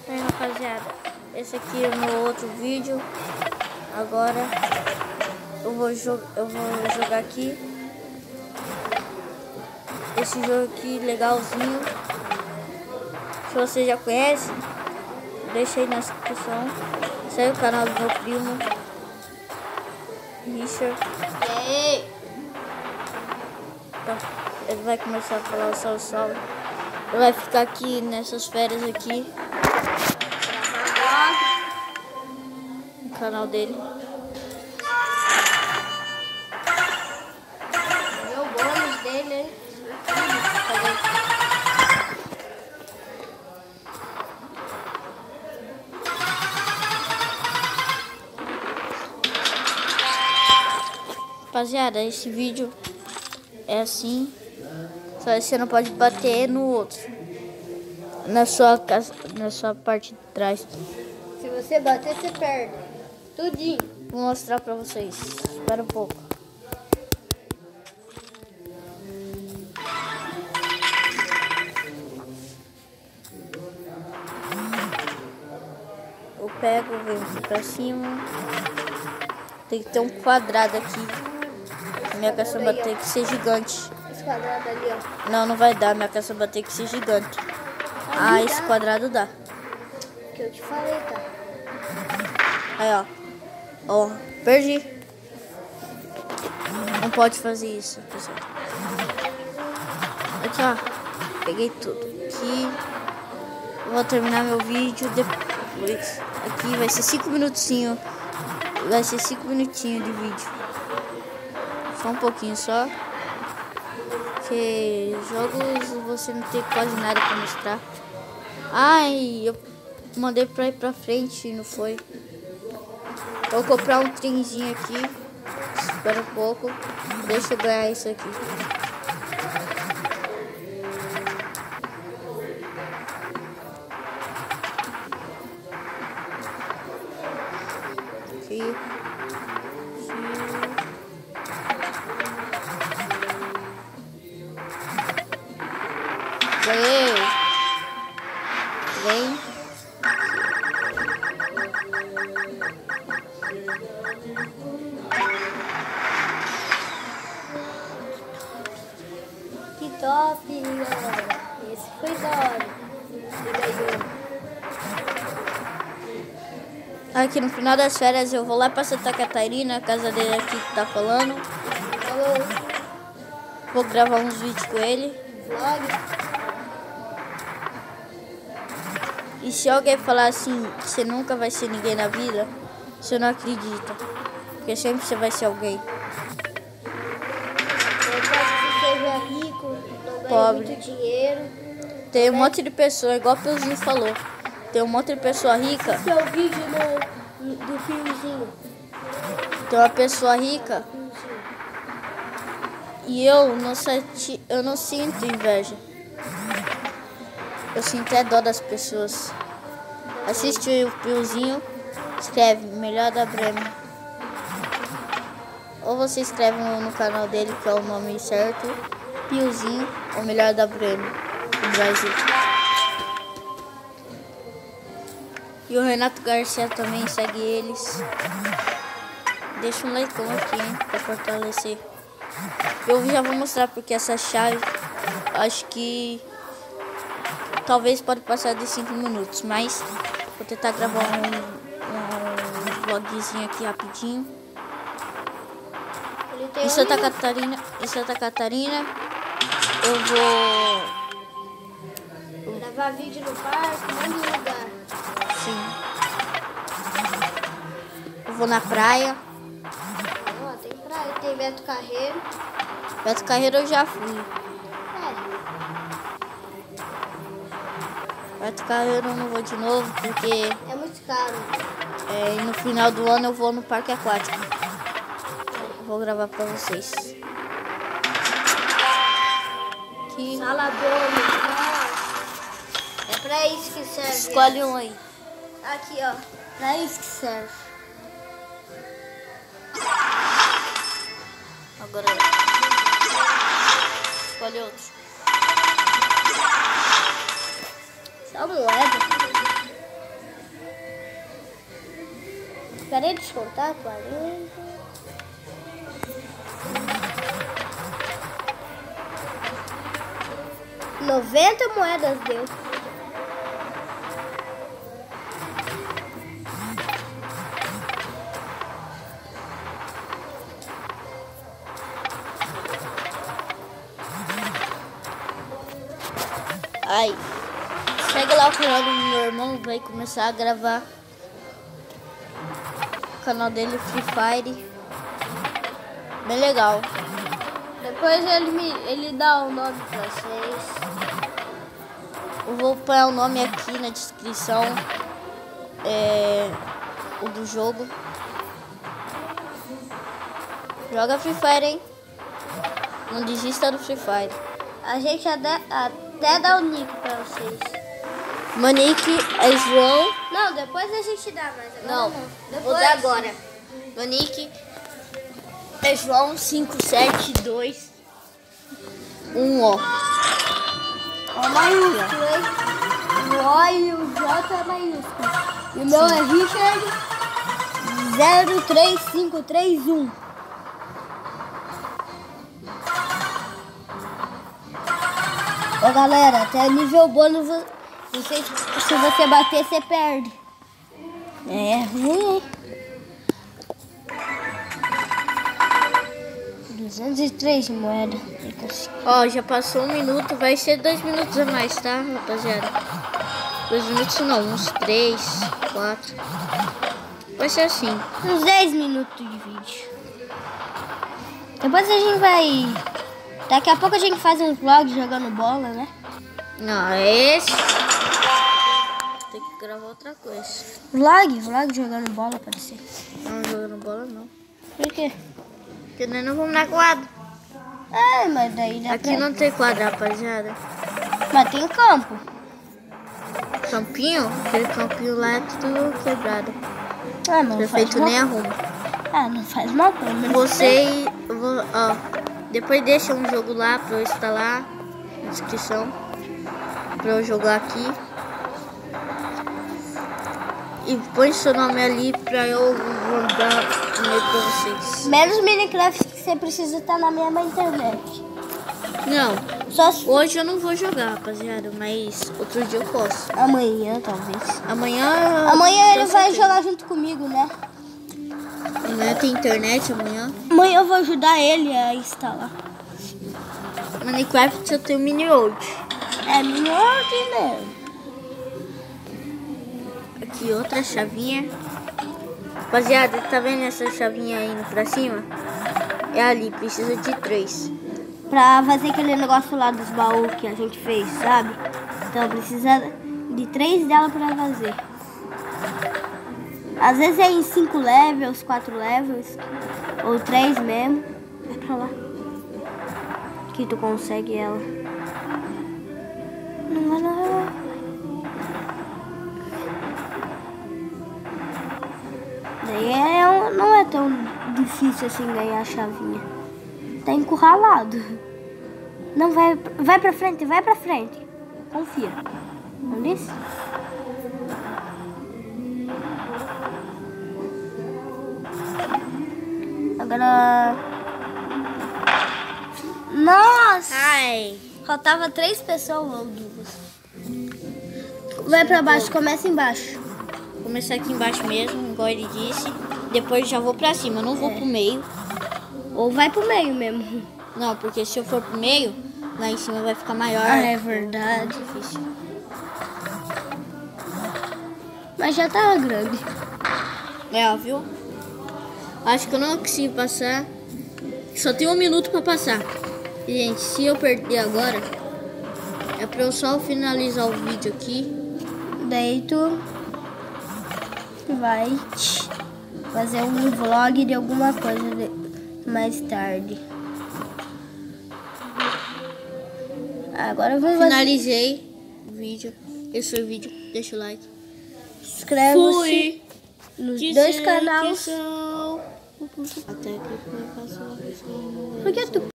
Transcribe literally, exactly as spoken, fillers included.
Aí, rapaziada, esse aqui é o meu outro vídeo. Agora eu vou, eu vou jogar aqui esse jogo aqui legalzinho. Se você já conhece, deixa aí na descrição. Segue o canal do meu primo Richard. E aí? Então, ele vai começar a falar o salve, salve. Ele vai ficar aqui nessas férias aqui no canal dele. Meu bônus dele, hein? Rapaziada, esse vídeo é assim. Só que você não pode bater no outro, na sua casa, na sua parte de trás. Se você bater, você perde. Tudinho. Vou mostrar pra vocês. Espera um pouco. Eu pego, venho aqui pra cima. Tem que ter um quadrado aqui. Minha caçamba tem que ser gigante. Esse quadrado ali, ó. Não, não vai dar. Minha caçamba tem que ser gigante. Ah, esse quadrado dá. Que eu te falei, tá? Aí, ó. Ó, perdi. Não pode fazer isso, pessoal. Aqui, ó. Peguei tudo. Aqui. Vou terminar meu vídeo depois. Aqui vai ser cinco minutinhos. Vai ser cinco minutinhos de vídeo. Só um pouquinho só. Porque jogos você não tem quase nada pra mostrar. Ai, eu mandei pra ir pra frente e não foi. Vou comprar um trenzinho aqui. Espera um pouco. Deixa eu ganhar isso aqui. Aqui. Ganhei. Vem. Que top, galera. Esse foi da hora. Aqui no final das férias eu vou lá pra Santa Catarina, a casa dele aqui que tá falando. Falou. Vou gravar uns vídeos com ele. Vlog. E se alguém falar assim, que você nunca vai ser ninguém na vida, você não acredita. Porque sempre você vai ser alguém. Você seja rico, não ganha Pobre. muito dinheiro. Tem um monte de pessoa, igual o Piozinho falou. Tem um monte de pessoa rica. Esse é o vídeo no, do fiozinho. Tem uma pessoa rica. E eu não, senti, eu não sinto inveja. Eu sinto é dó das pessoas. Assiste o Piozinho. Escreve Melhor da Bremen. Ou você escreve no, no canal dele, que é o nome certo. Piozinho, ou Melhor da Bremen, do Brasil. E o Renato Garcia também, segue eles. Deixa um like aqui, hein, pra fortalecer. Eu já vou mostrar porque essa chave, acho que talvez pode passar de cinco minutos, mas vou tentar gravar um, um vlogzinho aqui rapidinho. Ele tem Em Santa Catarina, em Santa Catarina, eu vou gravar vídeo no parque, em todo lugar. Sim. Eu vou na praia. Ó, tem praia, tem Beto Carreiro. Beto Carreiro eu já fui. É, Beto Carreiro eu não vou de novo porque é muito caro. é, no final do ano eu vou no parque aquático. Eu vou gravar pra vocês. Aqui. Sala boa, nossa. É pra isso que serve. Escolhe um aí. Aqui, ó. Pra isso que serve. Agora escolhe outro. Só moeda. Espera aí descontar, quarenta. noventa moedas deu. Aí, chega lá o canal do meu irmão, vai começar a gravar o canal dele, Free Fire. Bem legal. Depois ele, me, ele dá o nome pra vocês. Eu vou pôr o nome aqui na descrição, é, o do jogo. Joga Free Fire, hein? Não desista do Free Fire. A gente até, até dá o nick pra vocês. Meu nick é João. Não, depois a gente dá, mas agora Não, não. Depois... vou dar agora. Meu nick é João cinco sete dois um ó. Ó maiúsculo, hein? O O e o J é maiúsculo. E o meu é Richard zero três cinco três um. Ó galera, até nível bônus, não sei se, se você bater, você perde. É ruim, hein? duzentos e três moedas. Ó, já passou um minuto, vai ser dois minutos a mais, tá, rapaziada? Dois minutos não, uns três, quatro. Vai ser assim. Uns dez minutos de vídeo. Depois a gente vai... Daqui a pouco a gente faz uns vlogs jogando bola, né? Não, é esse. Tem que gravar outra coisa. Vlog? Vlog jogando bola, pode ser. Não, jogando bola não. Por quê? Porque nós não vamos na quadra. É, mas daí dá Aqui pra... não tem quadra, rapaziada. Mas tem campo. Campinho? Aquele campinho lá é tudo quebrado. Ah, não O prefeito faz mal. nem arruma. Ah, não faz mal, pelo menos. Você, eu vou, ó, depois deixa um jogo lá pra eu instalar, na descrição, pra eu jogar aqui. E põe seu nome ali pra eu mandar e-mail pra vocês. Menos Minecraft que você precisa estar na mesma internet. Não, Só se... hoje eu não vou jogar, rapaziada, mas outro dia eu posso. Amanhã, talvez. Amanhã... Amanhã ele com vai certeza. jogar junto comigo, né? Amanhã tem internet, amanhã. Amanhã eu vou ajudar ele a instalar. Minecraft eu tenho mini world. É melhor que mesmo. Aqui outra chavinha. Rapaziada, tá vendo essa chavinha indo pra cima? É ali, precisa de três. Pra fazer aquele negócio lá dos baús que a gente fez, sabe? Então precisa de três dela pra fazer. Às vezes é em cinco levels, quatro levels, ou três mesmo. Vai pra lá. Que tu consegue ela. Não vai lá. Daí é, um- não é tão difícil assim ganhar a chavinha. Tá encurralado. Não, vai, vai pra frente, vai pra frente. Confia. Não disse? Agora... Nossa! Ai. Faltava três pessoas ou duas. Vai pra baixo, começa embaixo. Vou começar aqui embaixo mesmo, igual ele disse. Depois já vou pra cima, eu não vou É. pro meio. Ou vai pro meio mesmo. Não, porque se eu for pro meio, lá em cima vai ficar maior. Ah, é verdade. Difícil. Mas já tava grande. É, ó, viu? Acho que eu não consigo passar. Só tem um minuto pra passar. E, gente, se eu perder agora, é pra eu só finalizar o vídeo aqui. Daí tu vai fazer um vlog de alguma coisa de- mais tarde. Agora eu vou fazer. Finalizei o vídeo. Esse foi o vídeo. Deixa o like. Inscreva-se nos Que dois são- canais. que são- Até que foi passar. Por que tu